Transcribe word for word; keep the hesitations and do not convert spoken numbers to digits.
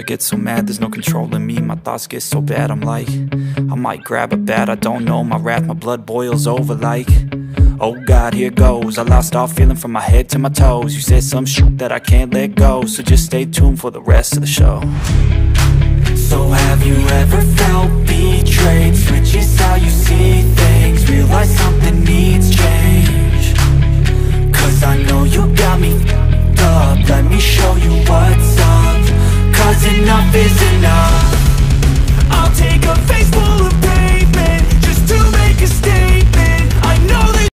get so mad, there's no controlling me. My thoughts get so bad, I'm like, I might grab a bat, I don't know. My wrath, my blood boils over like, oh God, here goes. I lost all feeling from my head to my toes. You said some shit that I can't let go, so just stay tuned for the rest of the show. So have you ever felt betrayed? Switches how you see things, realize something needs change. Cause I know you got me